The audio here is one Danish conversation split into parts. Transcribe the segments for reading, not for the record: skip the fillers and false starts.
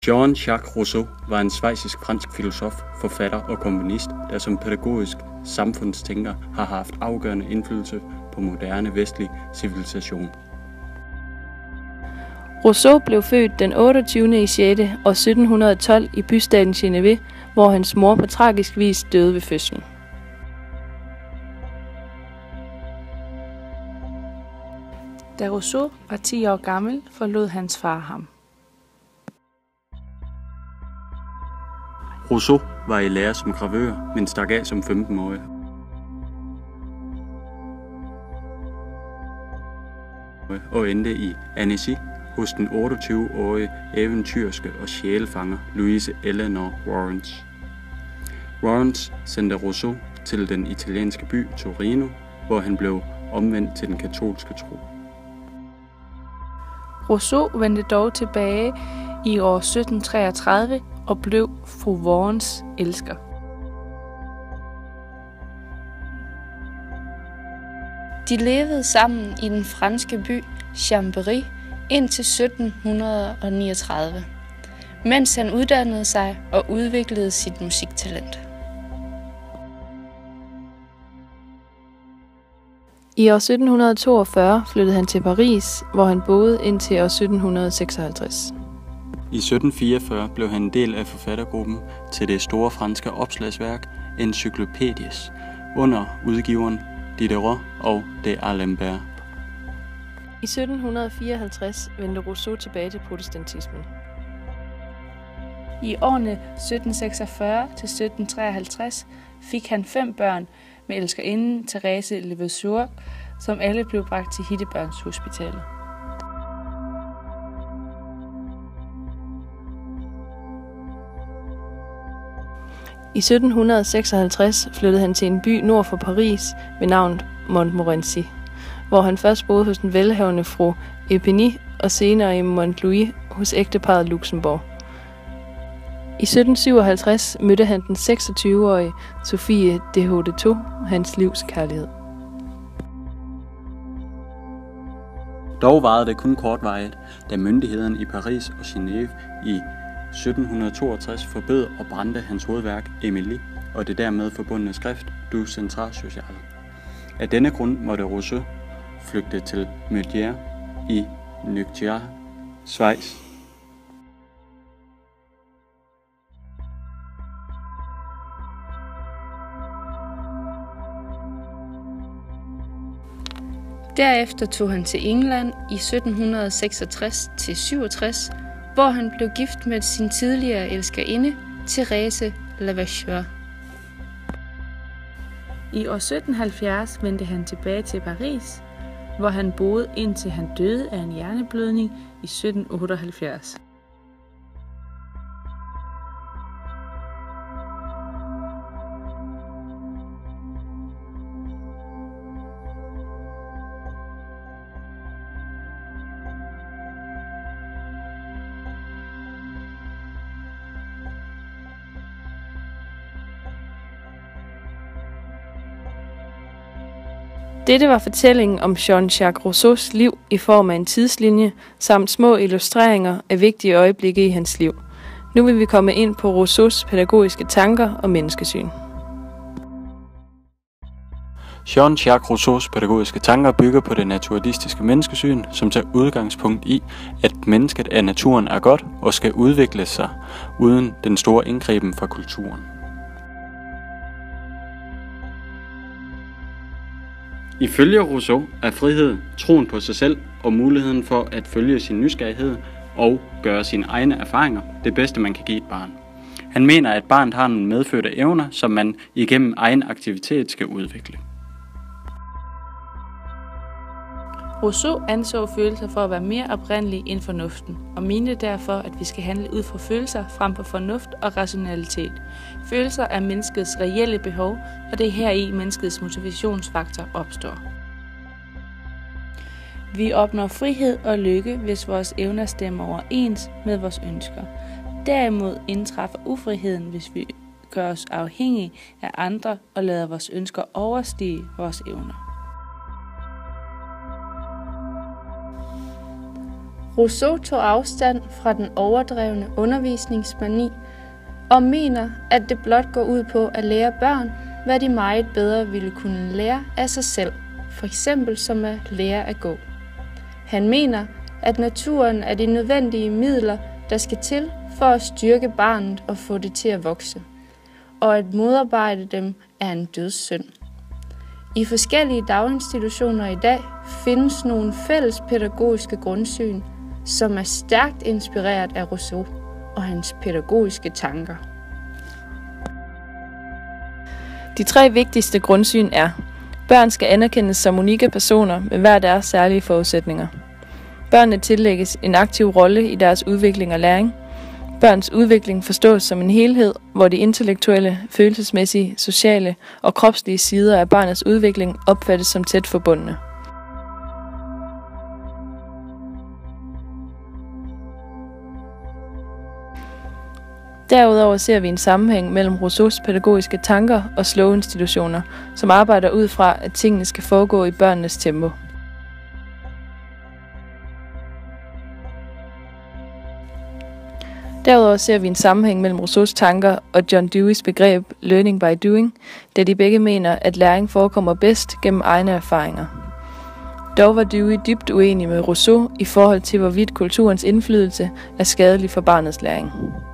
Jean-Jacques Rousseau var en schweizisk-fransk filosof, forfatter og komponist, der som pædagogisk samfundstænker har haft afgørende indflydelse på moderne vestlig civilisation. Rousseau blev født den 28. i 6. år 1712 i bystaten Genève, hvor hans mor på tragisk vis døde ved fødslen. Da Rousseau var 10 år gammel, forlod hans far ham. Rousseau var i lære som gravør, men stak af som 15-årig. Og endte i Annecy hos den 28-årige eventyrske og sjælefanger Louise Eleanor Warrens. Warrens sendte Rousseau til den italienske by Torino, hvor han blev omvendt til den katolske tro. Rousseau vendte dog tilbage i år 1733 og blev fru Warrens elsker. De levede sammen i den franske by Chambéry indtil 1739, mens han uddannede sig og udviklede sit musiktalent. I år 1742 flyttede han til Paris, hvor han boede indtil år 1756. I 1744 blev han en del af forfattergruppen til det store franske opslagsværk Encyclopédies under udgiveren Diderot og d'Alembert. I 1754 vendte Rousseau tilbage til protestantismen. I årene 1746 til 1753 fik han 5 børn med elskerinden Thérèse Levasseur, som alle blev bragt til Hittebørnshospitalet. I 1756 flyttede han til en by nord for Paris ved navn Montmorency, hvor han først boede hos den velhavende fru Eugénie og senere i Montlouis hos ægteparret Luxembourg. I 1757 mødte han den 26-årige Sophie de Houdetot, hans livs kærlighed. Dog varede det kun kortvarigt, da myndighederne i Paris og Genève i 1762 forbød og brændte hans hovedværk Émilie og det dermed forbundne skrift Du Centre Social. Af denne grund måtte Rousseau flygte til Mézières i Nürnberg, Schweiz. Derefter tog han til England i 1766-67, hvor han blev gift med sin tidligere elskerinde, Thérèse Levasseur. I år 1770 vendte han tilbage til Paris, hvor han boede indtil han døde af en hjerneblødning i 1778. Dette var fortællingen om Jean-Jacques Rousseaus liv i form af en tidslinje, samt små illustreringer af vigtige øjeblikke i hans liv. Nu vil vi komme ind på Rousseaus pædagogiske tanker og menneskesyn. Jean-Jacques Rousseaus pædagogiske tanker bygger på det naturalistiske menneskesyn, som tager udgangspunkt i, at mennesket af naturen er godt og skal udvikle sig uden den store indgriben fra kulturen. Ifølge Rousseau er frihed troen på sig selv og muligheden for at følge sin nysgerrighed og gøre sine egne erfaringer det bedste, man kan give et barn. Han mener, at barnet har nogle medfødte evner, som man igennem egen aktivitet skal udvikle. Rousseau anså følelser for at være mere oprindelige end fornuften, og mente derfor, at vi skal handle ud fra følelser frem for fornuft og rationalitet. Følelser er menneskets reelle behov, og det er heri menneskets motivationsfaktor opstår. Vi opnår frihed og lykke, hvis vores evner stemmer overens med vores ønsker. Derimod indtræffer ufriheden, hvis vi gør os afhængige af andre og lader vores ønsker overstige vores evner. Rousseau tog afstand fra den overdrevne undervisningsmani og mener, at det blot går ud på at lære børn, hvad de meget bedre ville kunne lære af sig selv, for eksempel som at lære at gå. Han mener, at naturen er de nødvendige midler, der skal til for at styrke barnet og få det til at vokse, og at modarbejde dem er en dødssynd. I forskellige daginstitutioner i dag findes nogle fælles pædagogiske grundsyn, som er stærkt inspireret af Rousseau og hans pædagogiske tanker. De 3 vigtigste grundsyn er: børn skal anerkendes som unikke personer med hver deres særlige forudsætninger. Børnene tillægges en aktiv rolle i deres udvikling og læring. Børns udvikling forstås som en helhed, hvor de intellektuelle, følelsesmæssige, sociale og kropslige sider af barnets udvikling opfattes som tæt forbundne. Derudover ser vi en sammenhæng mellem Rousseaus pædagogiske tanker og slow-institutioner, som arbejder ud fra, at tingene skal foregå i børnenes tempo. Derudover ser vi en sammenhæng mellem Rousseaus tanker og John Deweys begreb learning by doing, da de begge mener, at læring forekommer bedst gennem egne erfaringer. Dog var Dewey dybt uenig med Rousseau i forhold til, hvorvidt kulturens indflydelse er skadelig for barnets læring.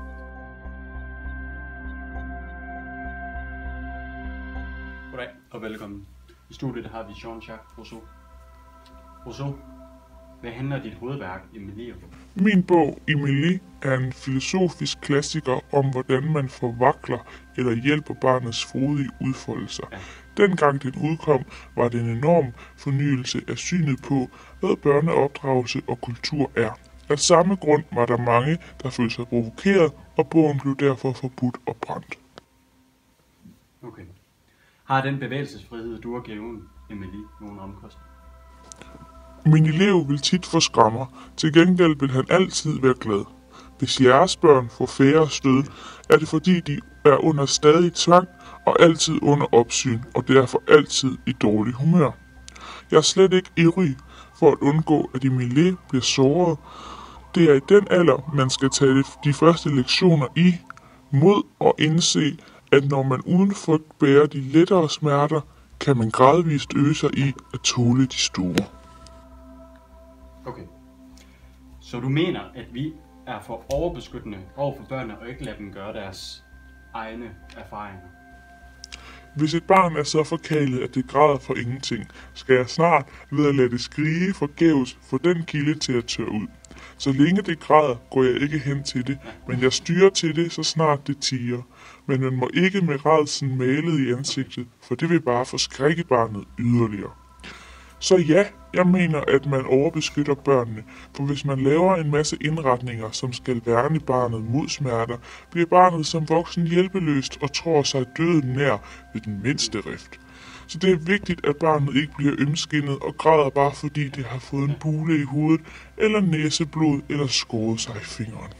Goddag og velkommen. I studiet har vi Jean-Jacques Rousseau. Rousseau, hvad handler dit hovedværk Emilie om? Min bog Emilie er en filosofisk klassiker om, hvordan man forvakler eller hjælper barnets frodige udfoldelser. Ja. Dengang den udkom, var det en enorm fornyelse af synet på, hvad børneopdragelse og kultur er. Af samme grund var der mange, der følte sig provokeret, og bogen blev derfor forbudt og brændt. Okay. Har den bevægelsesfrihed, du har givet Emilie, nogen omkostning? Min elev vil tit få skrammer, til gengæld vil han altid være glad. Hvis jeres børn får færre stød, er det fordi de er under stadig tvang og altid under opsyn, og derfor altid i dårlig humør. Jeg er slet ikke ivrig for at undgå, at Emilie bliver såret. Det er i den alder, man skal tage de første lektioner i, mod og indse, at når man uden frygt bærer de lettere smerter, kan man gradvist øge sig i at tåle de store. Okay. Så du mener, at vi er for overbeskyttende over for børnene og ikke lader dem gøre deres egne erfaringer? Hvis et barn er så forkælet, at det græder for ingenting, skal jeg snart ved at lade det skrige forgæves få den kilde til at tørre ud. Så længe det græder, går jeg ikke hen til det, men jeg styrer til det, så snart det tiger. Men man må ikke med rædslen malet i ansigtet, for det vil bare forskrække barnet yderligere. Så ja, jeg mener, at man overbeskytter børnene, for hvis man laver en masse indretninger, som skal værne barnet mod smerter, bliver barnet som voksen hjælpeløst og tror sig døden nær ved den mindste rift. Så det er vigtigt, at barnet ikke bliver ømskindet og græder bare fordi det har fået en bule i hovedet, eller næseblod, eller skåret sig i fingeren.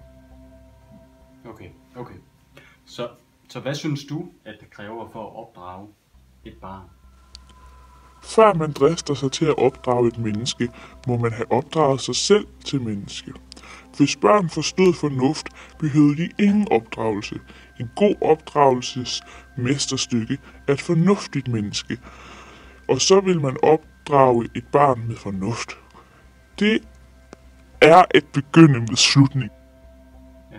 Okay. Så hvad synes du, at det kræver for at opdrage et barn? Før man drister sig til at opdrage et menneske, må man have opdraget sig selv til menneske. Hvis børn forstod fornuft, behøvede de ingen opdragelse. En god opdragelses mesterstykke er et fornuftigt menneske, og så vil man opdrage et barn med fornuft. Det er et begynde med slutning. Ja.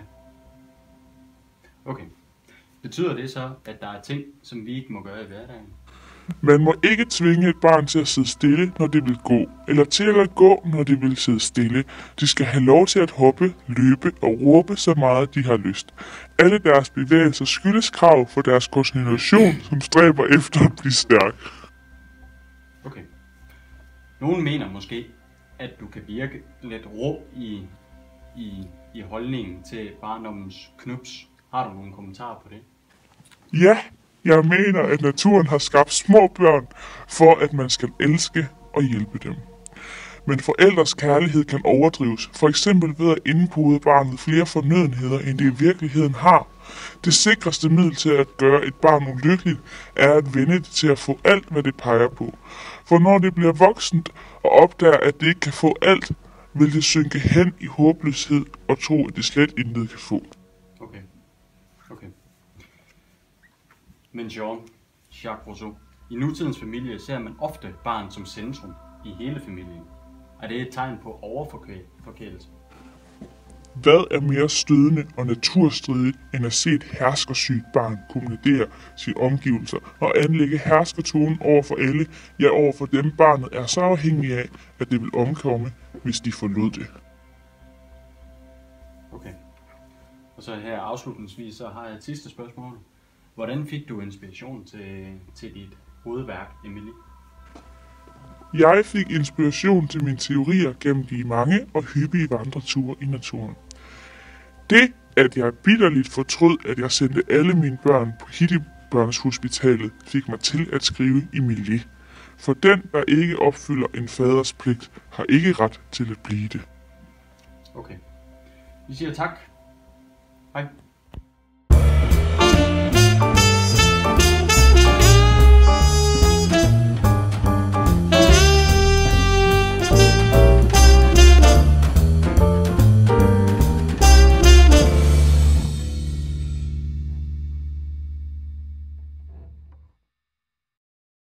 Okay. Betyder det så, at der er ting, som vi ikke må gøre i hverdagen? Man må ikke tvinge et barn til at sidde stille, når det vil gå, eller til at gå, når det vil sidde stille. De skal have lov til at hoppe, løbe og råbe så meget, de har lyst. Alle deres bevægelser skyldes krav for deres konstitution, som stræber efter at blive stærk. Okay. Nogen mener måske, at du kan virke lidt rå i holdningen til barndommens knups. Har du nogle kommentarer på det? Ja, jeg mener, at naturen har skabt små børn, for at man skal elske og hjælpe dem. Men forældres kærlighed kan overdrives, for eksempel ved at indpude barnet flere fornødenheder, end det i virkeligheden har. Det sikreste middel til at gøre et barn ulykkeligt, er at vende det til at få alt, hvad det peger på. For når det bliver voksent og opdager, at det ikke kan få alt, vil det synke hen i håbløshed og tro, at det slet intet kan få. Okay. Men Jacques Rousseau, i nutidens familie ser man ofte barn som centrum i hele familien. Er det et tegn på overforkælelse? Hvad er mere stødende og naturstridigt, end at se et herskersygt barn kommunikere sine omgivelser og anlægge herskertonen over for alle, ja over for dem barnet er så afhængig af, at det vil omkomme, hvis de forlod det. Okay. Og så her afslutningsvis, så har jeg et sidste spørgsmål. Hvordan fik du inspiration til dit hovedværk, Emilie? Jeg fik inspiration til mine teorier gennem de mange og hyppige vandreture i naturen. Det, at jeg bitterligt fortrød, at jeg sendte alle mine børn på Hittibørnshospitalet, fik mig til at skrive Emilie. For den, der ikke opfylder en faders pligt, har ikke ret til at blive det. Okay. Vi siger tak. Hej.